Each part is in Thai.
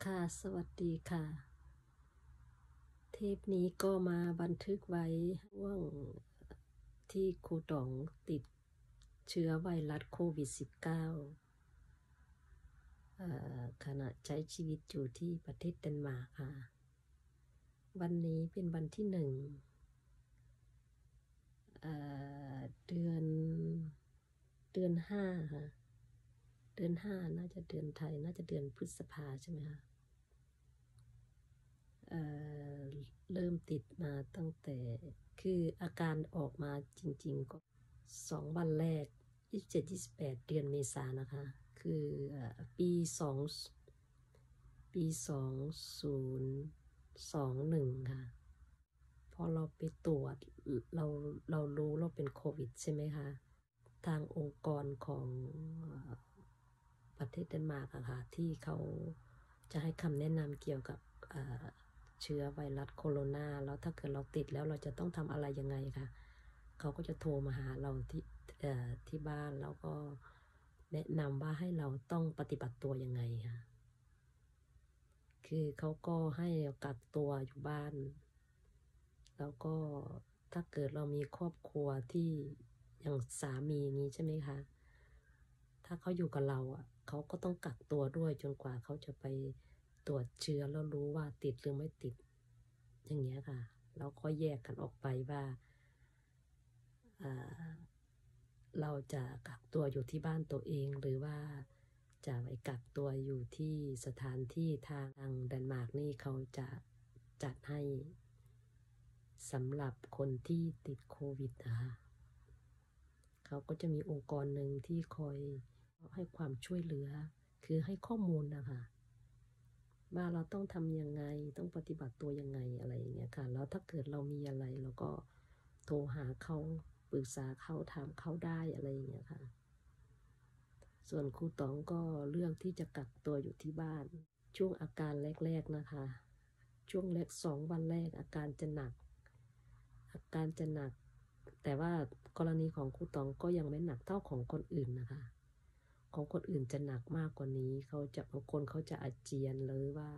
ค่ะสวัสดีค่ะ เทปนี้ก็มาบันทึกไว้ช่วงที่ครูต๋องติดเชื้อไวรัสโควิด -19 ขณะใช้ชีวิตอยู่ที่ประเทศเดนมาร์กค่ะ วันนี้เป็นวันที่1 เดือน 5ค่ะ เดือน 5น่าจะเดือนไทยน่าจะเดือนพฤษภาใช่ไหมคะเริ่มติดมาตั้งแต่คืออาการออกมาจริงๆก็2 วันแรก27-28 เดือนเมษายนนะคะคือปี2021ค่ะพอเราไปตรวจเรารู้เราเป็นโควิดใช่ไหมคะทางองค์กรของประเทศเดนมาร์กอะค่ะที่เขาจะให้คำแนะนำเกี่ยวกับเชื้อไวรัสโคโรนาแล้วถ้าเกิดเราติดแล้วเราจะต้องทำอะไรยังไงคะเขาก็จะโทรมาหาเราที่บ้านแล้วก็แนะนำว่าให้เราต้องปฏิบัติตัวยังไงค่ะคือเขาก็ให้กักตัวอยู่บ้านแล้วก็ถ้าเกิดเรามีครอบครัวที่อย่างสามีนี้ใช่ไหมคะถ้าเขาอยู่กับเราอ่ะเขาก็ต้องกักตัวด้วยจนกว่าเขาจะไปตรวจเชื้อแล้วรู้ว่าติดหรือไม่ติดอย่างเงี้ยค่ะแล้วก็แยกกันออกไปว่าเราจะกักตัวอยู่ที่บ้านตัวเองหรือว่าจะไปกักตัวอยู่ที่สถานที่ทางเดนมาร์กนี่เขาจะจัดให้สำหรับคนที่ติดโควิดนะคะเขาก็จะมีองค์กรหนึ่งที่คอยให้ความช่วยเหลือคือให้ข้อมูลนะคะว่าเราต้องทำยังไงต้องปฏิบัติตัวยังไงอะไรอย่างเงี้ยค่ะแล้วถ้าเกิดเรามีอะไรเราก็โทรหาเขาปรึกษาเขาถามเขาได้อะไรอย่างเงี้ยค่ะส่วนครูต๋องก็เลือกที่จะกักตัวอยู่ที่บ้านช่วงอาการแรกๆนะคะช่วงแรก2 วันแรกอาการจะหนักแต่ว่ากรณีของครูต๋องก็ยังไม่หนักเท่าของคนอื่นนะคะของคนอื่นจะหนักมากกว่านี้บางคนเขาจะอาเจียนหรือว่า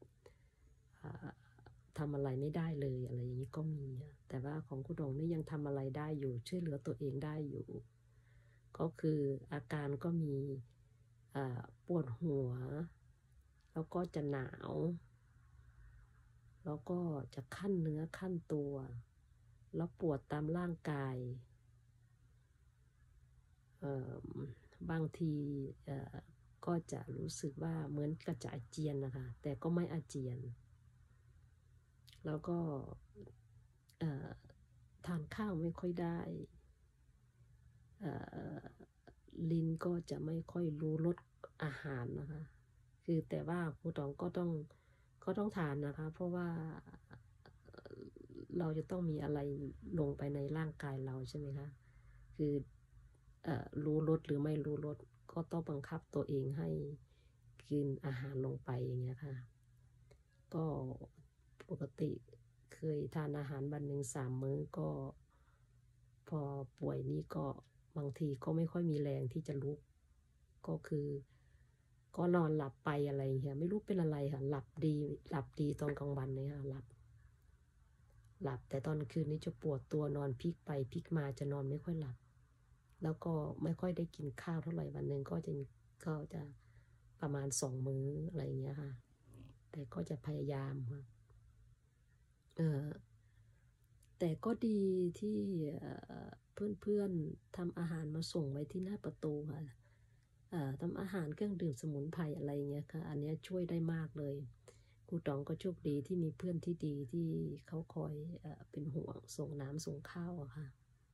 ทำอะไรไม่ได้เลยอะไรอย่างนี้ก็มีแต่ว่าของครูต๋องนี่ยังทำอะไรได้อยู่ช่วยเหลือตัวเองได้อยู่ก็คืออาการก็มีปวดหัวแล้วก็จะหนาวแล้วก็จะคั้นเนื้อคั้นตัวแล้วปวดตามร่างกายบางทีก็จะรู้สึกว่าเหมือนกระจะอาเจียนนะคะแต่ก็ไม่อาเจียนแล้วก็ทานข้าวไม่ค่อยได้ลิ้นก็จะไม่ค่อยรู้รสอาหารนะคะคือแต่ว่าครูต๋องก็ต้องทานนะคะเพราะว่าเราจะต้องมีอะไรลงไปในร่างกายเราใช่ไหมคะคือรู้รสหรือไม่รู้รสก็ต้องบังคับตัวเองให้กินอาหารลงไปอย่างเงี้ยค่ะก็ปกติเคยทานอาหารวันหนึ่ง3 มื้อก็พอป่วยนี่ก็บางทีก็ไม่ค่อยมีแรงที่จะลุกก็คือก็นอนหลับไปอะไรอย่างเงี้ยไม่รู้เป็นอะไรค่ะหลับดีตอนกลางวันเลยค่ะหลับแต่ตอนคืนนี้จะปวดตัวนอนพลิกไปพลิกมาจะนอนไม่ค่อยหลับแล้วก็ไม่ค่อยได้กินข้าวเท่าไหร่วันหนึ่งก็จะประมาณ2 มื้ออะไรอย่างเงี้ยค่ะแต่ก็จะพยายามค่ะแต่ก็ดีที่เพื่อนๆทำอาหารมาส่งไว้ที่หน้าประตูค่ะทำอาหารเครื่องดื่มสมุนไพรอะไรเงี้ยค่ะอันนี้ช่วยได้มากเลยครูต๋องก็โชคดีที่มีเพื่อนที่ดีที่เขาคอยเป็นห่วงส่งน้ำส่งข้าวอะค่ะ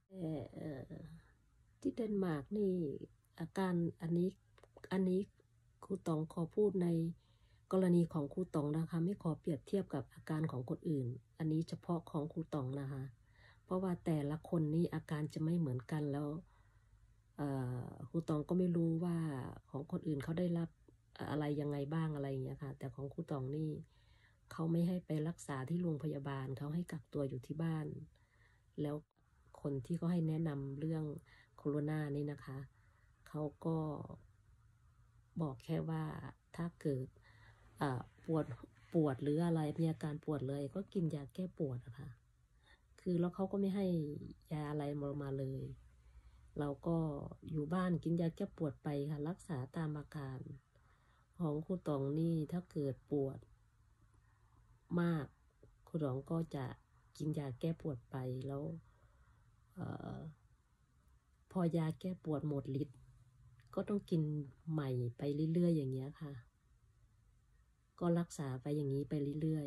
ที่เดนมาร์กนี่อาการอันนี้ครูต๋องขอพูดในกรณีของครูต๋องนะคะไม่ขอเปรียบเทียบกับอาการของคนอื่นอันนี้เฉพาะของครูต๋องนะคะเพราะว่าแต่ละคนนี่อาการจะไม่เหมือนกันแล้วครูต๋องก็ไม่รู้ว่าของคนอื่นเขาได้รับอะไรยังไงบ้างอะไรอย่างเงี้ยค่ะแต่ของครูต๋องนี่เขาไม่ให้ไปรักษาที่โรงพยาบาลเขาให้กักตัวอยู่ที่บ้านแล้วคนที่เขาให้แนะนำเรื่องโคโรนานี่นะคะเขาก็บอกแค่ว่าถ้าเกิดปปวดหรืออะไรมีอาการปวดเลยก็กินยาแก้ปวดอะค่ะคือแล้วเขาก็ไม่ให้ยาอะไรมาเลย เราก็อยู่บ้านกินยาแก้ปวดไปค่ะรักษาตามอาการของครูตองนี่ถ้าเกิดปวดมากครูตองก็จะกินยาแก้ปวดไปแล้วพอยาแก้ปวดหมดฤทธิ์ก็ต้องกินใหม่ไปเรื่อยๆอย่างเงี้ยค่ะก็รักษาไปอย่างนี้ไปเรื่อย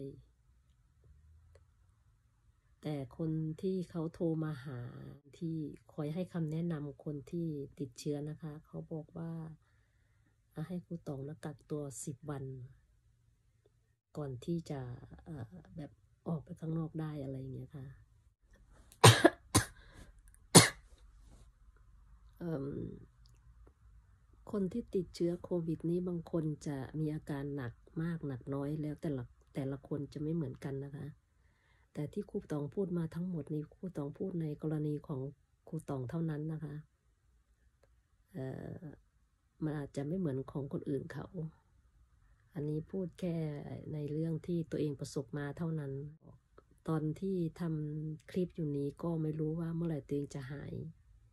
ๆแต่คนที่เขาโทรมาหาที่คอยให้คำแนะนำคนที่ติดเชื้อนะคะเขาบอกว่าให้ครูตองกักตัว10 วันก่อนที่จะแบบออกไปข้างนอกได้อะไรอย่างเงี้ยค่ะคนที่ติดเชื้อโควิดนี้บางคนจะมีอาการหนักมากหนักน้อยแล้วแต่ละคนจะไม่เหมือนกันนะคะแต่ที่ครูตองพูดมาทั้งหมดนี้ครูตองพูดในกรณีของครูตองเท่านั้นนะคะมันอาจจะไม่เหมือนของคนอื่นเขาอันนี้พูดแค่ในเรื่องที่ตัวเองประสบมาเท่านั้นตอนที่ทำคลิปอยู่นี้ก็ไม่รู้ว่าเมื่อไหร่ตัวเองจะหาย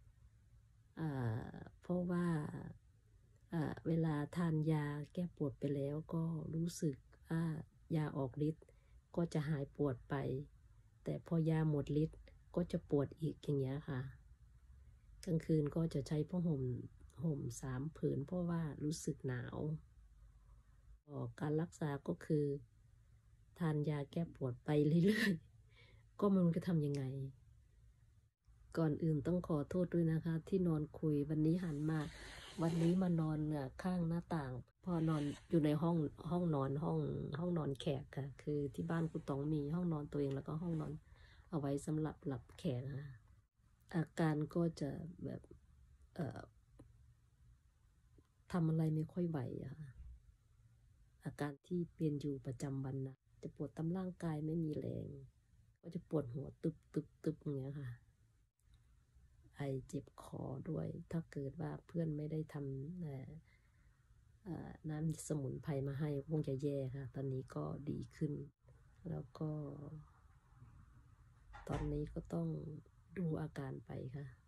เพราะว่าเวลาทานยาแก้ปวดไปแล้วก็รู้สึกว่ายาออกฤทธิ์ก็จะหายปวดไปแต่พอยาหมดฤทธิ์ก็จะปวดอีกอย่างเงี้ยค่ะกลางคืนก็จะใช้ผ้าห่ม3 ผืนเพราะว่ารู้สึกหนาวการรักษาก็คือทานยาแก้ปวดไปเรื่อยๆก็ไม่รู้จะทำยังไงก่อนอื่นต้องขอโทษด้วยนะคะที่นอนคุยวันนี้มานอนข้างหน้าต่างพอนอนอยู่ในห้องนอนแขกค่ะคือที่บ้านคุณต๋องมีห้องนอนตัวเองแล้วก็ห้องนอนเอาไว้สำหรับหลับแขกค่ะอาการก็จะแบบทำอะไรไม่ค่อยไหวอะค่ะอาการที่เป็นอยู่ประจำวันนะจะปวดตามร่างกายไม่มีแรงก็จะปวดหัวตึบอย่างเงี้ยค่ะไอเจ็บคอด้วยถ้าเกิดว่าเพื่อนไม่ได้ทำน้ำสมุนไพรมาให้คงจะแย่ค่ะตอนนี้ก็ดีขึ้นแล้วก็ตอนนี้ก็ต้องดูอาการไปค่ะ